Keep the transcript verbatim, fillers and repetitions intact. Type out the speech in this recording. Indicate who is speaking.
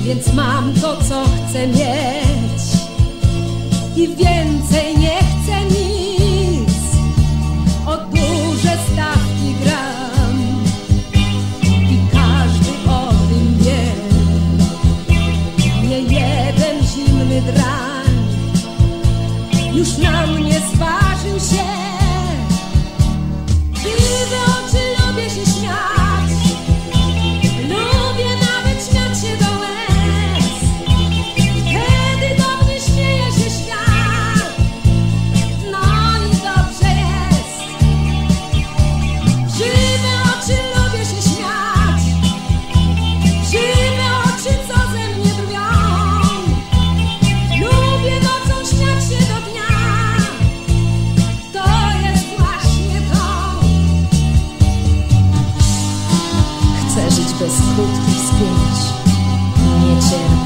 Speaker 1: więc mam to, co chcę mieć i więcej nie chcę nic. O duże stawki gram i każdy o tym wie. Nie jeden zimny drań już na mnie zważył się. Żywe oczy, lubię się śmiać, lubię nawet śmiać się do łez. Wtedy do mnie śmieje się świat, no i dobrze jest. Żywe oczy, lubię się śmiać, żywe oczy, co ze mnie drwią. Lubię nocą śmiać się do dnia, to jest właśnie to. Chcę żyć bez krótkich spięć, nie cierpię